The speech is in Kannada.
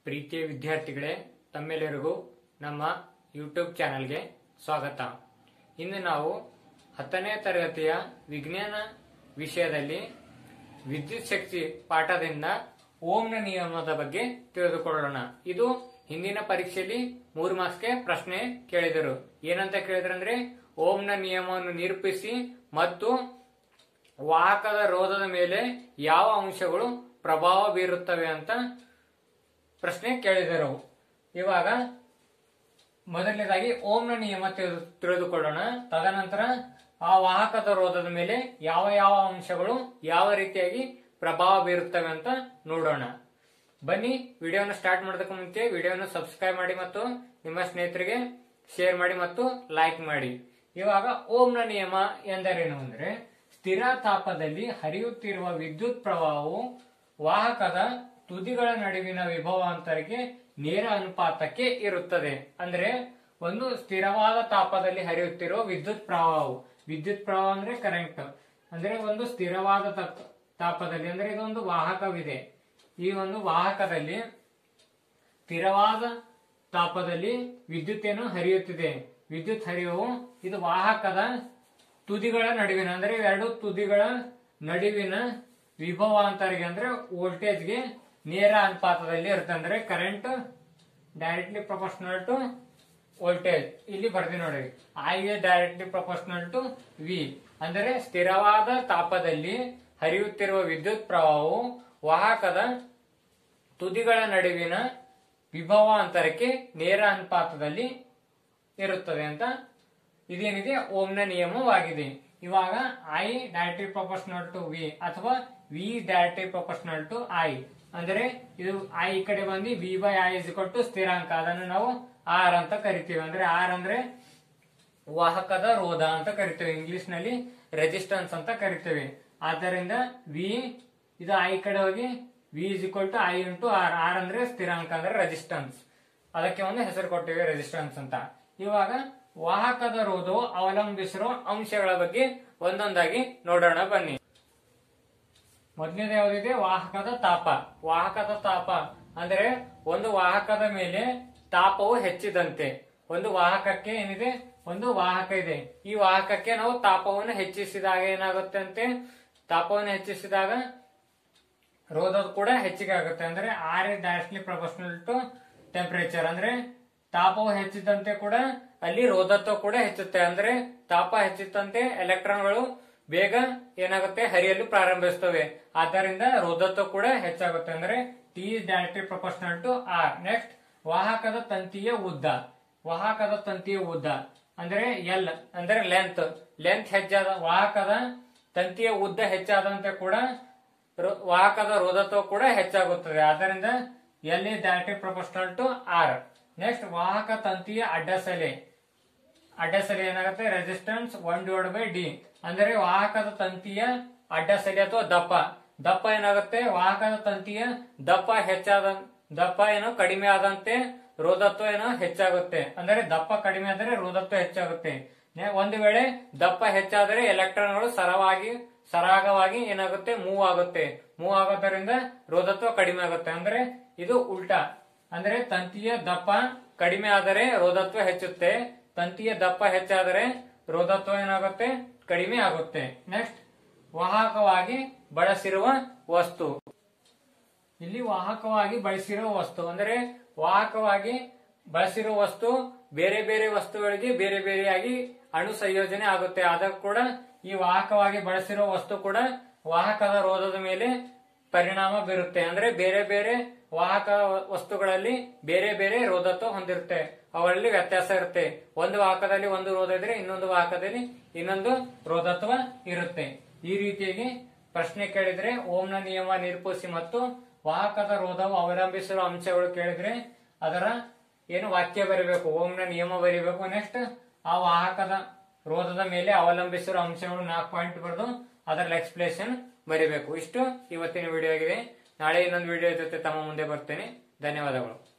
ಪ್ರೀತಿಯ ವಿದ್ಯಾರ್ಥಿಗಳೇ, ತಮ್ಮೆಲ್ಲರಿಗೂ ನಮ್ಮ ಯೂಟ್ಯೂಬ್ ಚಾನೆಲ್ಗೆ ಸ್ವಾಗತ. ಇಂದು ನಾವು 10ನೇ ತರಗತಿಯ ವಿಜ್ಞಾನ ವಿಷಯದಲ್ಲಿ ವಿದ್ಯುತ್ ಶಕ್ತಿ ಪಾಠದಿಂದ ಓಮ್ನ ನಿಯಮದ ಬಗ್ಗೆ ತಿಳಿದುಕೊಳ್ಳೋಣ. ಇದು ಹಿಂದಿನ ಪರೀಕ್ಷೆಯಲ್ಲಿ 3 ಮಾರ್ಕ್ಸ್ಗೆ ಪ್ರಶ್ನೆ ಕೇಳಿದರು. ಏನಂತ ಕೇಳಿದ್ರಂದ್ರೆ, ಓಮ್ನ ನಿಯಮವನ್ನು ನಿರೂಪಿಸಿ ಮತ್ತು ವಾಹಕದ ರೋಧದ ಮೇಲೆ ಯಾವ ಅಂಶಗಳು ಪ್ರಭಾವ ಬೀರುತ್ತವೆ ಅಂತ ಪ್ರಶ್ನೆ ಕೇಳಿದರು. ಇವಾಗ ಮೊದಲನೇದಾಗಿ ಓಮ್ನ ನಿಯಮ ತಿಳಿದುಕೊಳ್ಳೋಣ. ತದನಂತರ ಆ ವಾಹಕದ ರೋಧದ ಮೇಲೆ ಯಾವ ಯಾವ ಅಂಶಗಳು ಯಾವ ರೀತಿಯಾಗಿ ಪ್ರಭಾವ ಬೀರುತ್ತವೆ ಅಂತ ನೋಡೋಣ. ಬನ್ನಿ, ವಿಡಿಯೋನ ಸ್ಟಾರ್ಟ್ ಮಾಡೋದಕ್ಕೆ ಮುಂಚೆ ವಿಡಿಯೋನ ಸಬ್ಸ್ಕ್ರೈಬ್ ಮಾಡಿ ಮತ್ತು ನಿಮ್ಮ ಸ್ನೇಹಿತರಿಗೆ ಶೇರ್ ಮಾಡಿ ಮತ್ತು ಲೈಕ್ ಮಾಡಿ. ಇವಾಗ ಓಮ್ನ ನಿಯಮ ಎಂದರೇನು ಅಂದ್ರೆ, ಸ್ಥಿರ ತಾಪದಲ್ಲಿ ಹರಿಯುತ್ತಿರುವ ವಿದ್ಯುತ್ ಪ್ರವಾಹವು ವಾಹಕದ ತುದಿಗಳ ನಡುವಿನ ವಿಭವಾಂತರಕ್ಕೆ ನೇರ ಅನುಪಾತಕ್ಕೆ ಇರುತ್ತದೆ. ಅಂದ್ರೆ ಒಂದು ಸ್ಥಿರವಾದ ತಾಪದಲ್ಲಿ ಹರಿಯುತ್ತಿರುವ ವಿದ್ಯುತ್ ಪ್ರವಾಹ ಅಂದ್ರೆ ಕರೆಂಟ್. ಅಂದ್ರೆ ಒಂದು ಸ್ಥಿರವಾದ ತಾಪದಲ್ಲಿ, ಅಂದ್ರೆ ಇದೊಂದು ವಾಹಕವಿದೆ. ಈ ಒಂದು ವಾಹಕದಲ್ಲಿ ಸ್ಥಿರವಾದ ತಾಪದಲ್ಲಿ ವಿದ್ಯುತ್ ಏನು ಹರಿಯುತ್ತಿದೆ. ವಿದ್ಯುತ್ ಹರಿವು ಇದು ವಾಹಕದ ತುದಿಗಳ ನಡುವಿನ, ಅಂದ್ರೆ ಎರಡು ತುದಿಗಳ ನಡುವಿನ ವಿಭವಾಂತರಿಗೆ ಅಂದ್ರೆ ವೋಲ್ಟೇಜ್ಗೆ ನೇರ ಅನುಪಾತದಲ್ಲಿ ಇರುತ್ತೆ. ಅಂದ್ರೆ current directly proportional to voltage. ಇಲ್ಲಿ ಬರ್ತೀನಿ ನೋಡಿ, I is directly proportional to V. ಅಂದರೆ ಸ್ಥಿರವಾದ ತಾಪದಲ್ಲಿ ಹರಿಯುತ್ತಿರುವ ವಿದ್ಯುತ್ ಪ್ರವಾಹವು ವಾಹಕದ ತುದಿಗಳ ನಡುವಿನ ವಿಭವಾಂತರಕ್ಕೆ ನೇರ ಅನುಪಾತದಲ್ಲಿ ಇರುತ್ತದೆ ಅಂತ ಇದೇನಿದೆ ಓಮ್ನ ನಿಯಮವಾಗಿದೆ. ಇವಾಗ I directly proportional to V ಅಥವಾ V directly proportional to I. ಅಂದ್ರೆ ಇದು ಐ ಕಡೆ ಬಂದು V by I is equal to ಸ್ಥಿರಾಂಕ, ಅದನ್ನು ನಾವು ಆರ್ ಅಂತ ಕರಿತೀವಿ. ಅಂದ್ರೆ ಆರ್ ಅಂದ್ರೆ ವಾಹಕದ ರೋಧ ಅಂತ ಕರಿತೇವೆ, ಇಂಗ್ಲಿಷ್ ನಲ್ಲಿ ರೆಸಿಸ್ಟೆನ್ಸ್ ಅಂತ ಕರಿತೇವೆ. ಆದ್ದರಿಂದ ವಿ ಇದು ಐ ಕಡೆ ಹೋಗಿ V is equal to I into R. R ಅಂದ್ರೆ ಸ್ಥಿರಾಂಕ ಅಂದ್ರೆ ರೆಸಿಸ್ಟೆನ್ಸ್, ಅದಕ್ಕೆ ಒಂದು ಹೆಸರು ಕೊಟ್ಟಿವೆ ರೆಸಿಸ್ಟೆನ್ಸ್ ಅಂತ. ಇವಾಗ ವಾಹಕದ ರೋಧವು ಅವಲಂಬಿಸಿರುವ ಅಂಶಗಳ ಬಗ್ಗೆ ಒಂದೊಂದಾಗಿ ನೋಡೋಣ ಬನ್ನಿ. ಮೊದಲನೇದು ಯಾವುದಿದೆ? ವಾಹಕದ ತಾಪ. ವಾಹಕದ ತಾಪ ಅಂದ್ರೆ ಒಂದು ವಾಹಕದ ಮೇಲೆ ತಾಪವು ಹೆಚ್ಚಿದಂತೆ, ಒಂದು ವಾಹಕಕ್ಕೆ ಏನಿದೆ, ಒಂದು ವಾಹಕ ಇದೆ, ಈ ವಾಹಕಕ್ಕೆ ನಾವು ತಾಪವನ್ನು ಹೆಚ್ಚಿಸಿದಾಗ ಏನಾಗುತ್ತೆ ಅಂತೆ, ತಾಪವನ್ನು ಹೆಚ್ಚಿಸಿದಾಗ ರೋಧ ಕೂಡ ಹೆಚ್ಚಿಗೆ ಆಗುತ್ತೆ. ಅಂದ್ರೆ R is directly proportional to temperature. ಅಂದ್ರೆ ತಾಪವು ಹೆಚ್ಚಿದಂತೆ ಕೂಡ ಅಲ್ಲಿ ರೋಧತ್ವ ಕೂಡ ಹೆಚ್ಚುತ್ತೆ. ಅಂದ್ರೆ ತಾಪ ಹೆಚ್ಚಿದಂತೆ ಎಲೆಕ್ಟ್ರಾನ್ಗಳು ಬೇಗ ಏನಾಗುತ್ತೆ, ಹರಿಯಲು ಪ್ರಾರಂಭಿಸ್ತವೆ. ಆದ್ದರಿಂದ ರೋಧತ್ವ ಕೂಡ ಹೆಚ್ಚಾಗುತ್ತೆ. ಅಂದ್ರೆ T is directly proportional to R. Next, ವಾಹಕದ ತಂತಿಯ ಉದ್ದ. ವಾಹಕದ ತಂತಿಯ ಉದ್ದ ಅಂದ್ರೆ ಎಲ್ ಅಂದ್ರೆ ಲೆಂತ್ ಹೆಚ್ಚಾದ, ವಾಹಕದ ತಂತಿಯ ಉದ್ದ ಹೆಚ್ಚಾದಂತೆ ಕೂಡ ವಾಹಕದ ರೋಧತ್ವ ಕೂಡ ಹೆಚ್ಚಾಗುತ್ತದೆ. ಆದ್ದರಿಂದ L is directly proportional to R. Next, ವಾಹಕ ತಂತಿಯ ಅಡ್ಡಸೆಲೆ ಏನಾಗುತ್ತೆ, ರೆಸಿಸ್ಟೆನ್ಸ್ 1/d. ಅಂದ್ರೆ ವಾಹಕದ ತಂತಿಯ ಅಡ್ಡಸೆಲೆ ಅಥವಾ ದಪ್ಪ ಏನಾಗುತ್ತೆ, ವಾಹಕದ ತಂತಿಯ ದಪ್ಪ ಏನೋ ಕಡಿಮೆ ಆದಂತೆ ರೋಧತ್ವ ಏನೋ ಹೆಚ್ಚಾಗುತ್ತೆ. ಅಂದ್ರೆ ದಪ್ಪ ಕಡಿಮೆ ಆದರೆ ರೋಧತ್ವ ಹೆಚ್ಚಾಗುತ್ತೆ. ಒಂದು ವೇಳೆ ದಪ್ಪ ಹೆಚ್ಚಾದರೆ ಎಲೆಕ್ಟ್ರಾನ್ಗಳು ಸರಾಗವಾಗಿ ಏನಾಗುತ್ತೆ, ಮೂವ್ ಆಗೋದ್ರಿಂದ ರೋಧತ್ವ ಕಡಿಮೆ ಆಗುತ್ತೆ. ಅಂದ್ರೆ ಇದು ಉಲ್ಟಾ. ಅಂದ್ರೆ ತಂತಿಯ ದಪ್ಪ ಕಡಿಮೆ ಆದರೆ ರೋಧತ್ವ ಹೆಚ್ಚುತ್ತೆ, ತಂತಿಯ ದಪ್ಪ ಹೆಚ್ಚಾದರೆ ರೋಧತ್ವ ಏನಾಗುತ್ತೆ, ಕಡಿಮೆ ಆಗುತ್ತೆ. ನೆಕ್ಸ್ಟ್, ವಾಹಕವಾಗಿ ಬಳಸಿರುವ ವಸ್ತು. ಇಲ್ಲಿ ವಾಹಕವಾಗಿ ಬಳಸಿರುವ ವಸ್ತು ಅಂದ್ರೆ ವಾಹಕವಾಗಿ ಬಳಸಿರುವ ವಸ್ತು ಬೇರೆ ಬೇರೆ ವಸ್ತುಗಳಿಗೆ ಬೇರೆ ಬೇರೆಯಾಗಿ ಅಣು ಸಂಯೋಜನೆ ಆಗುತ್ತೆ. ಆದಾಗ ಕೂಡ ಈ ವಾಹಕವಾಗಿ ಬಳಸಿರುವ ವಸ್ತು ಕೂಡ ವಾಹಕದ ರೋಧದ ಮೇಲೆ ಪರಿಣಾಮ ಬೀರುತ್ತೆ. ಅಂದ್ರೆ ಬೇರೆ ಬೇರೆ ವಾಹಕ ವಸ್ತುಗಳಲ್ಲಿ ಬೇರೆ ಬೇರೆ ರೋಧತ್ವ ಹೊಂದಿರುತ್ತೆ, ಅವುಗಳಲ್ಲಿ ವ್ಯತ್ಯಾಸ ಇರುತ್ತೆ. ಒಂದು ವಾಹಕದಲ್ಲಿ ಒಂದು ರೋಧ ಇದ್ರೆ ಇನ್ನೊಂದು ವಾಹಕದಲ್ಲಿ ಇನ್ನೊಂದು ರೋಧತ್ವ ಇರುತ್ತೆ. ಈ ರೀತಿಯಾಗಿ ಪ್ರಶ್ನೆ ಕೇಳಿದ್ರೆ ಓಮ್ನ ನಿಯಮ ನಿರೂಪಿಸಿ ಮತ್ತು ವಾಹಕದ ರೋಧವು ಅವಲಂಬಿಸಿರುವ ಅಂಶಗಳು ಕೇಳಿದ್ರೆ ಅದರ ಏನು ವಾಕ್ಯ ಬರೀಬೇಕು, ಓಮ್ನ ನಿಯಮ ಬರೀಬೇಕು. ನೆಕ್ಸ್ಟ್, ಆ ವಾಹಕದ ರೋಧದ ಮೇಲೆ ಅವಲಂಬಿಸಿರುವ ಅಂಶಗಳು 4 ಪಾಯಿಂಟ್ ಬರೆದು ಅದರ ಎಕ್ಸ್ಪ್ಲೇಷನ್ ಬರೀಬೇಕು. ಇಷ್ಟು ಇವತ್ತಿನ ವಿಡಿಯೋ ಆಗಿದೆ. ನಾಳೆ ಇನ್ನೊಂದು ವಿಡಿಯೋ ಜೊತೆ ತಮ್ಮ ಮುಂದೆ ಬರ್ತೇನೆ. ಧನ್ಯವಾದಗಳು.